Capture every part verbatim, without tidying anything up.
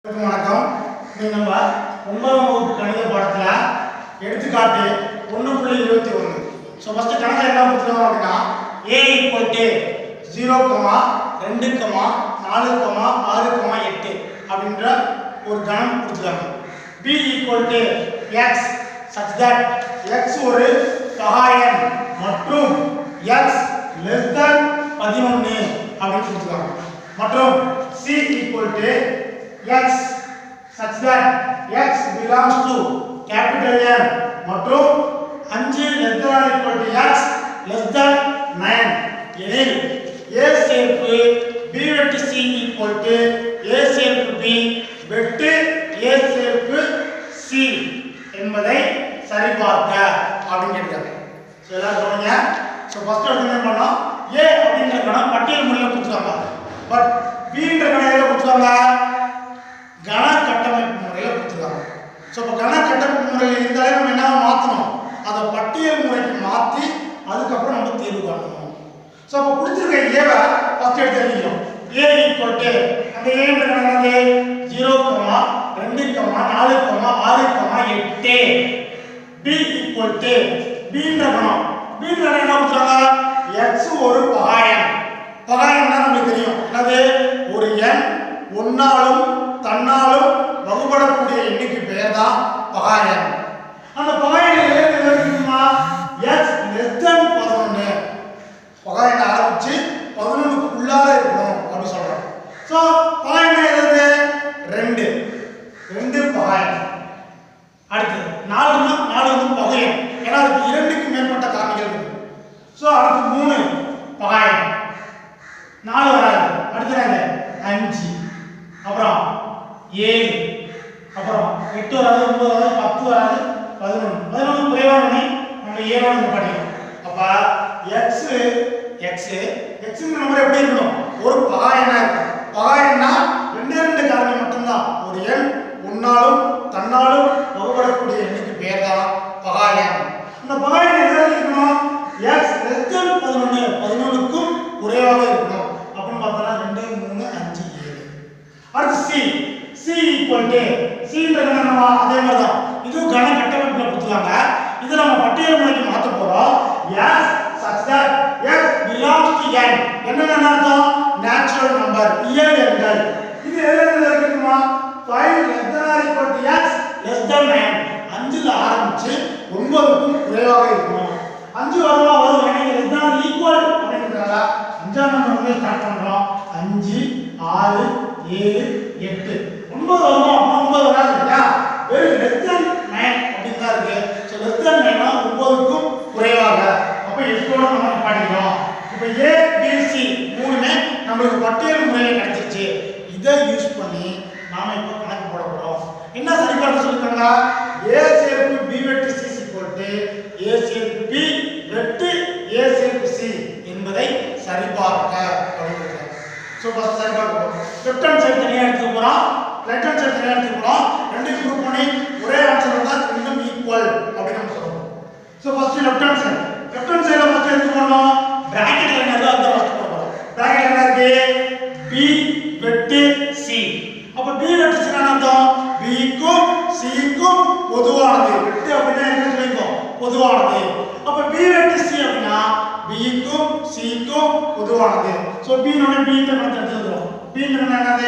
வணக்கம். நீ நம்ம ஒன்பதாம் வகுப்பு கணித பாடத்துல எடுத்துக்காட்டு ஒன்று புள்ளி இருபத்தி ஒன்று. ஸோ ஃபர்ஸ்ட் கணக்கு என்ன கொடுத்துருவோம் அப்படின்னா A equal to zero comma ரெண்டு கமா நாலு கமா ஆறு கமா எட்டு அப்படின்ற ஒரு கணம் கொடுத்துருக்காங்க. B equal to X such that X ஒரு பகாயன் மற்றும் எக்ஸ் லெஸ் தென் பதினொன்று அப்படின்னு கொடுத்துருக்காங்க. மற்றும் C equal to x such that x belongs to capital N மற்றும் அஞ்சு less than or equal to x less than nine எனில் a சேர்ப்பு b வெட்டு c equal to a சேர்ப்பு b வெட்டு a சேர்ப்பு c என்பதை சரிபார்க்க அப்படின்னு கேட்டாங்க. சோ எல்லாரும் கவனிங்க. சோ ஃபர்ஸ்ட் என்ன பண்ணோம், a அப்படிங்கற கணம் பட்டியல் முறையில் கொடுத்துருக்காங்க. பட் b என்ற கணம் எதுல கொடுத்துருக்காங்க, கண கட்டமைப்பு முறையில் கொடுத்துருக்காங்க. ஸோ இப்போ கண கட்டமைப்பு முறையில் இருந்தாலே நம்ம என்ன மாற்றணும், அதை பட்டியல் முறைக்கு மாற்றி அதுக்கப்புறம் நம்ம தீர்வு காணணும். ஸோ அப்போ கொடுத்துருக்க ஏவை ஃபர்ஸ்ட் எடுத்து எழுதிக்கணும். ஏ ஈக்குவல் டு அந்த ஏன்ற கணக்கு ஜீரோ கமா ரெண்டு கமா நாலு கமா ஆறு கமா எட்டு. பி ஈக்குவல் டு பின்ற கணம் பின்ற கணம் என்ன கொடுத்துருக்காங்க, எக்ஸ் ஒரு பகாயன். பகாயன்னா நமக்கு தெரியும் என்னது, ஒரு எண் ஒன்னாலும் தன்னாலும் வகுப்படக்கூடிய எண்ணிக்கை பெயர் தான் பகாயன். அந்த பகாயன் எதுல இருக்குமா, x less than பதினொன்று. பகாயன் ஆரம்பிச்சு பதினொன்றுக்குள்ளார இருக்கணும் அப்படி சொல்றோம். சோ பகாயன் எது, ரெண்டு ரெண்டு பகாயன். அடுத்து நாலுன்னா நாலு வந்து பகையன், ஏன்னா அதுக்கு இரண்டுக்கு மேற்பட்ட காரணிகள் இருக்கு. சோ அடுத்து மூணு பகாயன், நாலு வராது. அடுத்து அஞ்சு, அப்புறம் ஏழு, அப்புறம் எட்டு வராது, ஒன்பது வராது, பத்து வராது, பதினொன்று. பதினொன்று குறைவானே நம்ம ஏழோடு படிக்கணும். அப்ப எக்ஸ் எக்ஸ் எக்ஸ்ங்கிற நம்பர் எப்படி இருக்கணும், ஒரு பகாயனா இருக்கும். பகாயன்னா ரெண்டே ரெண்டு காரணி மட்டும்தான், ஒரு எண் ஒன்னாலும் தன்னாலும் வகுப்படக்கூடிய எண்ணுக்கு பேர் தான் பகாயன். இந்த பகாயன் எதில் இருக்கணும், எக்ஸ் லெஸ் தென் பதினொன்று, பதினொன்றுக்கும் குறைவாக இருக்கணும். அப்படின்னு பார்த்தோம்னா ரெண்டு மூணு அஞ்சு ஏழு. அடுத்து சி சி ஈக்குவல் டு சின்ற கணம் அதே மாதிரி தான், இதுவும் கண கட்டமைப்புல கொடுத்துருக்காங்க. இது நம்ம பட்டியல் முறைக்கு மாற்ற போறோம். S such that X belongs to n. என்னென்ன அர்த்தம், நேச்சுரல் நம்பர், இயல் எண்கள். இது எதுல இருக்குமா, five less than or equal to x less than nine. அஞ்சுல ஆரம்பிச்சு ஒன்பதுக்கும் குறைவாக இருக்கணும். அஞ்சு வருமா வரும், எனக்கு less than or equal அப்படிங்கறதால அஞ்சாம் நம்பர் வந்து ஸ்டார்ட் பண்றோம். அஞ்சு ஆறு ஏழு எட்டு. ஒன்பது வருமா, ஒன்பது வராது இல்லையா, வெறும் less than nine அப்படின்னு தான் இருக்கு. ஸோ less than nine ஒன்பதுக்கும் குறைவாக. அப்போ எட்டோட நம்ம படிக்கிறோம். இப்போ ஏ பி சி மூணுமே நம்மளுக்கு பட்டியல் முறையில் கிடைச்சிருச்சு. இதை யூஸ் பண்ணி நாம இப்போ கணக்கு போட போறோம். என்ன சரிபார்க்க சொல்லிருக்காங்க, ஏ சேர்ப்பு பி வெட்டு சி ஈக்குவல் டு ஏ சேர்ப்பு பி வெட்டு ஏ சேர்ப்பு சி என்பதை சரிபார்க்க அப்படிங்கிறது. ஸோ ஃபர்ஸ்ட் சரிபார்க்க போறோம். லெஃப்ட் ஹேண்ட் சைடு தனியாக எடுத்துக்க போறோம், ரைட் ஹேண்ட் சைடு தனியாக எடுத்துக்க போறோம். ரெண்டையும் குரூப் பண்ணி ஒரே ஆன்சர் வந்தா ரெண்டும் ஈக்குவல் அப்படின்னு நம்ம சொல்றோம். So first left hand side left hand சைடுல ஃபர்ஸ்ட் எடுத்துக்கணும். பிராக்கெட்ல என்ன இருக்கோ அத ஃபர்ஸ்ட் போட போறோம். பிராக்கெட்ல என்ன இருக்கு, b வெட்டு c. அப்ப b வெட்டு c னா அர்த்தம் b க்கும் c க்கும் பொதுவானது. வெட்டு அப்படினா என்ன சொல்லிருக்கோம், பொதுவானது. அப்ப b வெட்டு c அப்படினா b க்கும் c க்கும் பொதுவானது. சோ b நோட b ன்ற கணக்கு எடுத்துறோம். b ன்ற என்னது,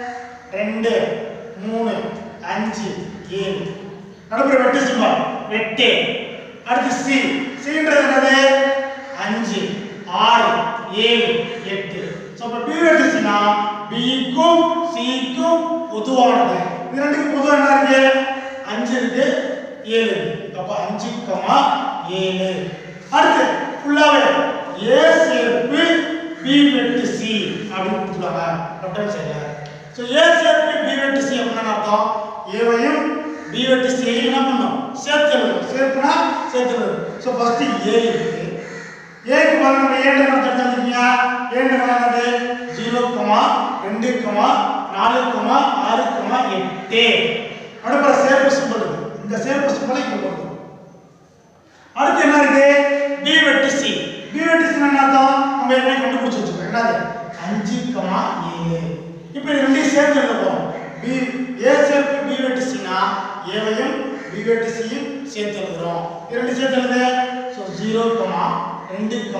ரெண்டு மூணு அஞ்சு ஏழு. நடுப்புற வெட்டு சிம்பல் வெட்டு. அடுத்து c c ன்றது என்னது, அஞ்சு ஆறு ஏழு எட்டு. சோ அப்ப b வெட்டு c னா b க்கும் c க்கும் பொதுவானது. இது ரெண்டுக்கும் பொதுவா என்ன இருக்கு, அஞ்சு இருக்கு ஏழு. அப்ப அஞ்சு கமா ஏழு. அடுத்து ஃபுல்லாவே a சேர்ப்பு b வெட்டு c அப்படி கொடுத்துருவாங்க லெஃப்ட் ஹேண்ட் சைடுல. சோ a சேர்ப்பு b வெட்டு c அப்படினா அர்த்தம் a வையும் b வெட்டு c ஐயும் என்ன பண்ணனும், சேர்த்துறணும். சேர்த்துனா சேர்த்துறது. சோ ஃபர்ஸ்ட் a இருக்கு. a க்கு பதிலா நம்ம a ன்ற கணக்கு எடுத்துக்கிங்க. a ன்ற கணக்கு ஜீரோ கமா ரெண்டு கமா நாலு கமா ஆறு கமா எட்டு. அடுப்புற சேர்ப்பு சிம்பல் இருக்கு. இந்த சேர்ப்பு சிம்பலை இங்க போடுறோம். அடுத்து என்ன இருக்கு, b வெட்டு c. b வெட்டு c என்ன அர்த்தம், நம்ம ஏற்கனவே கண்டுபிடிச்சு வச்சிருக்கோம். என்னது, அஞ்சு கமா ஏழு. இப்போ இது ரெண்டையும் சேர்த்து எழுத போறோம். b B A சேர்ப்பு B வெட்டு C னா A வையும் B வெட்டு C யும் சேர்த்து எழுதுறோம். இரண்டு சேர்த்து எழுது. சோ zero, two, four, அடுத்து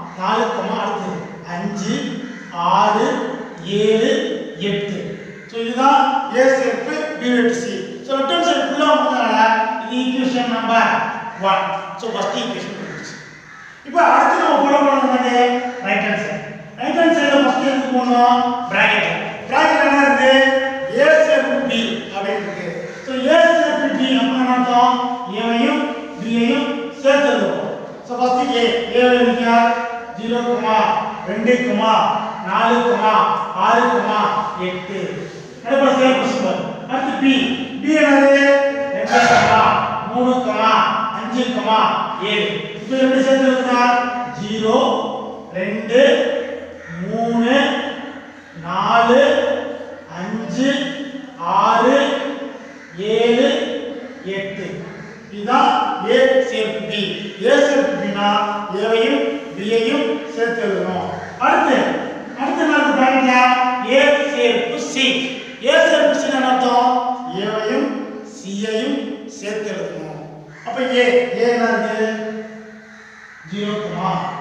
அஞ்சு, ஆறு, ஏழு, எட்டு. சோ இதுதான் A சேர்ப்பு B வெட்டு C. So left hand side ஃபுல்லா வந்ததால இது equation number one. So first equation முடிஞ்சிச்சு. இப்போ அடுத்து நம்ம ஃபாலோ பண்ணறது right hand side. Right hand சைடுல ஃபர்ஸ்ட் எடுத்து போறோம் பிராக்கெட். பிராக்கெட் என்ன இருக்கு? A சேர்ப்பு B அப்படி இருக்கு. சோ A சேர்ப்பு B அப்படினா அர்த்தம் A வையும் B ஐயும் சேர்த்து எழுதுறோம். சோ ஃபர்ஸ்ட் A A எழுதியா zero, two, four, நாலு, ஆறு, எட்டு. அடுத்து சேர்ப்பு சிம்பல். அடுத்து B B என்னது? two, மூணு, அஞ்சு, ஏழு. இப்போ ரெண்டு சேர்த்து எழுதுனா zero, two, மூணு, நாலு, அஞ்சு, ஆறு, ஏழு, எட்டு. இதுதான் A சேர்ப்பு B. A சேர்ப்பு B னா A வையும் B ஐயும் சேர்த்து எழுதணும். அடுத்து அடுத்து நான் பாருங்க A சேர்ப்பு C. A சேர்ப்பு C னா அர்த்தம் A வையும் C ஐயும் சேர்த்து எழுதணும். அப்ப A A என்னது? zero, two,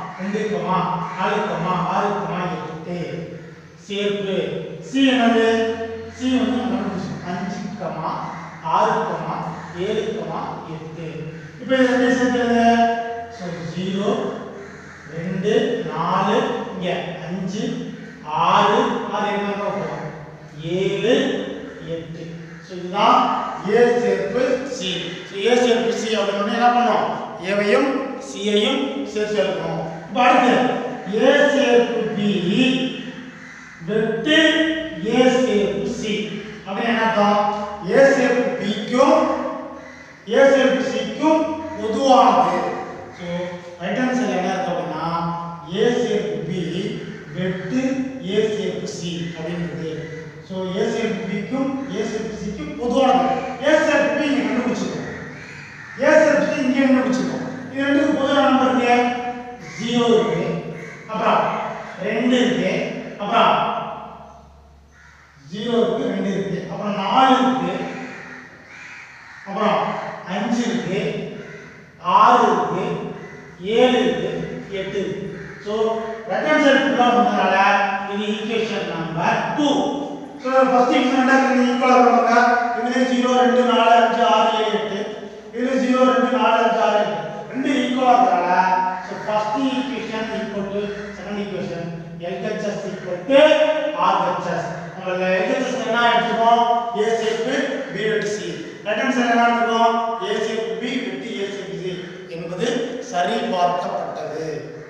நாலு, ஆறு, எட்டு. சேர்ப்பு C என்னது? C வந்து அஞ்சு, ஆறு, ஏழு, எட்டு. இப்போ இத சேர்த்து எழுது. சோ zero, two, நாலு, இங்க அஞ்சு, ஆறு, ஆறு என்ன போறோம்? ஏழு, எட்டு. சோ இதுதான் A சேர்ப்பு C. சோ A சேர்ப்பு C அப்படினா என்ன பண்ணோம்? A வையும் C ஐயும் சேர்த்து எழுதணும். இப்போ அடுத்து A சேர்ப்பு B வெட்டு A சேர்ப்பு C அப்படினா என்ன அர்த்தம்? A சேர்ப்பு B க்கும் A சேர்ப்பு C க்கும் பொதுவானது. சோ ரைட் ஹேண்ட் சைடுல என்ன இருக்கு அப்படினா A சேர்ப்பு B வெட்டு A சேர்ப்பு C அப்படிங்கிறது. சோ A சேர்ப்பு B க்கும் A சேர்ப்பு C க்கும் பொதுவானது. A சேர்ப்பு B இங்க கண்டுபிடிச்சிருக்கோம். A சேர்ப்பு C இங்க கண்டுபிடிச்சிருக்கோம். இது ரெண்டுக்கும் பொதுவான நம்பர் இருக்கு. zero இருக்கு. அப்புறம் two இருக்கு. அப்புறம் zero இருக்கு, two இருக்கு. அப்புறம் நாலு இருக்கு. அப்புறம் அஞ்சு இருக்கு, ஆறு இருக்கு, ஏழு இருக்கு, எட்டு இருக்கு. சோ ரைட் ஹேண்ட் சைடு ஃபுல்லா வந்ததால இது equation number two. So first equation என்ன இருக்கு? ஈக்குவலா பண்ணுங்க. இதுல zero, two, நாலு, அஞ்சு, ஆறு, ஏழு, எட்டு. இதுல zero, two, நாலு, அஞ்சு, ஆறு, எட்டு. ரெண்டு ஈக்குவலா இருக்கறதால so first equation equal to second equation L H S equal to R H S. நம்ம L H S என்ன எடுத்துறோம்? A சேர்ப்பு B வெட்டு C. ரைட் ஹேண்ட் சைடு என்ன எடுத்துறோம்? A சேர்ப்பு B வெட்டு A சேர்ப்பு C என்பது சரி பார்க்கப்பட்டது.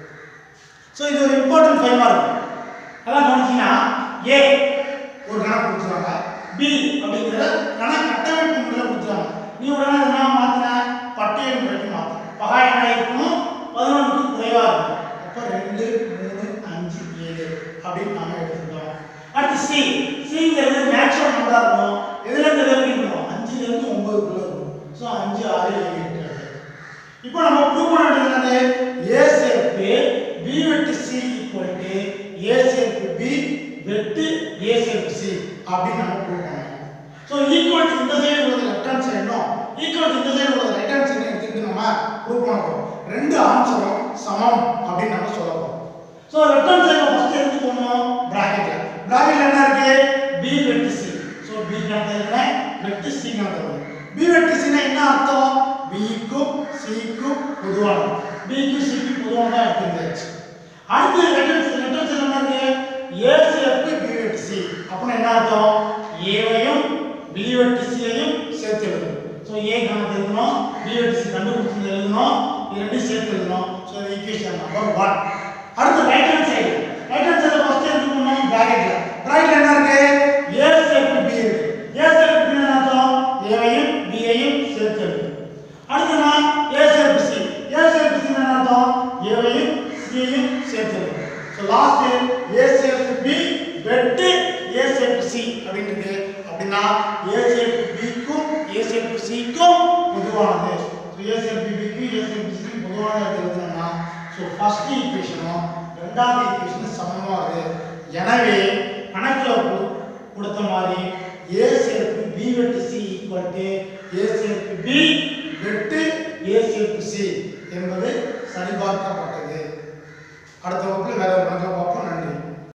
சோ இது ஒரு இம்பார்ட்டன்ட் ஃபைவ் மார்க். அதான் கவனிச்சீங்கன்னா A ஒரு கணக்கு கொடுத்துறாங்க, B அப்படிங்கற கணக்கு கட்டமைப்பு முறையில கொடுத்துறாங்க. நீ உடனே என்ன மாத்தினா பட்டியல் முறைக்கு மாத்து. பகா என்ன இருக்கணும்? பதினொன்று க்கு குறைவா இருக்கும். அப்ப ரெண்டு, மூணு, அஞ்சு, ஏழு அப்படி நாம எடுத்துட்டோம். அடுத்து C Cங்கிறது நேச்சுரல் நம்பரா இருக்கும். எதுல இருந்து வரைக்கும் இருக்கும்? அஞ்சுல இருந்து ஒன்பது குள்ள இருக்கும். சோ அஞ்சு, ஆறு, ஏழு, எட்டு. இப்போ நம்ம ப்ரூவ் பண்ண வேண்டியது என்னது? A சேர்ப்பு B வெட்டு C ஈக்குவல் டு A சேர்ப்பு B வெட்டு A சேர்ப்பு C அப்படி நாம ப்ரூவ் பண்ணணும். சோ ஈக்குவல் டு இந்த சைடு உள்ளது லெஃப்ட் ஹேண்ட் சைடும் ஈக்குவல் டு இந்த சைடு உள்ளது ரைட் ஹேண்ட் சைடு எடுத்துட்டு நம்ம ப்ரூவ் பண்ண போறோம். ரெண்டு ஆன்சரும் சமம் அப்படி நம்ம சொல்ல போறோம். So left hand side first எடுத்து போறோம் பிராக்கெட்ல. பிராக்கெட்ல என்ன இருக்கு? B வெட்டு C. சோ B கணக்குல வெட்டு C கணக்குல. B வெட்டு C னா என்ன அர்த்தம்? B க்கும் C க்கும் பொதுவானது. B க்கு C க்கு பொதுவானதா எடுத்துக்கியாச்சு. அடுத்து left hand side left hand side என்ன இருக்கு? A சேர்ப்பு B வெட்டு C. அப்ப என்ன அர்த்தம்? A வையும் B வெட்டு C ஐயும் சேர்த்து எழுதணும். சோ A கணக்கு எழுதணும், B வெட்டு C கண்டுபிடிச்சு எழுதணும், இது ரெண்டும் சேர்த்து எழுதணும். So equation number one. அடுத்து right hand side. Right hand side first எடுத்து போறோம் பிராக்கெட்ல. பிராக்கெட்ல என்ன இருக்கு? A சேர்ப்பு B இருக்கு. A சேர்ப்பு B என்ன அர்த்தம்? A வையும் B ஐயும் சேர்த்து எழுதணும். அடுத்து நான் A சேர்ப்பு C. A சேர்ப்பு C என்ன அர்த்தம்? A வையும் C ஐயும் சேர்த்து எழுதணும். சோ லாஸ்ட் A சேர்ப்பு B வெட்டு A சேர்ப்பு C அப்படிங்கிறது. அப்படினா A சேர்ப்பு B க்கும் A சேர்ப்பு C க்கும் பொதுவானது. சோ A சேர்ப்பு B க்கு A சேர்ப்பு C க்கு பொதுவானது எழுதணும்னா சோ ஃபர்ஸ்ட் ஈக்குவேஷனும் இரண்டாவது ஈக்குவேஷனும் சமமா வருது. எனவே கணக்குல கொடுத்த மாதிரி a சேர்ப்பு b வெட்டு c ஈக்குவல் டு a சேர்ப்பு b வெட்டு a சேர்ப்பு c என்பது சரிபார்க்கப்பட்டது.